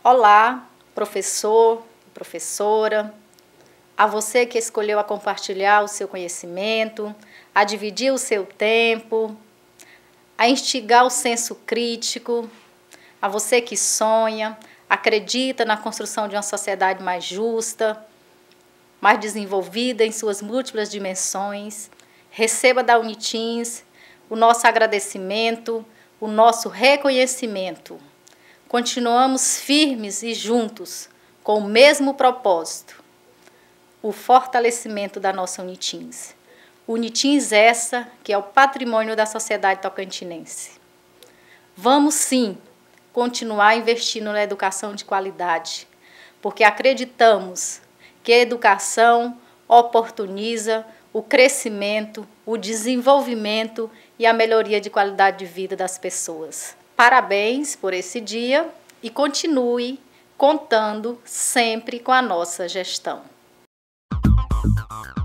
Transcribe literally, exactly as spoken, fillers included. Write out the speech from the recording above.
Olá, professor, professora, a você que escolheu a compartilhar o seu conhecimento, a dividir o seu tempo, a instigar o senso crítico, a você que sonha, acredita na construção de uma sociedade mais justa, mais desenvolvida em suas múltiplas dimensões. Receba da Uniteens o nosso agradecimento, o nosso reconhecimento. Continuamos firmes e juntos com o mesmo propósito, o fortalecimento da nossa Uniteens. Uniteens essa que é o patrimônio da sociedade tocantinense. Vamos sim continuar investindo na educação de qualidade, porque acreditamos que a educação oportuniza o crescimento, o desenvolvimento e a melhoria de qualidade de vida das pessoas. Parabéns por esse dia e continue contando sempre com a nossa gestão.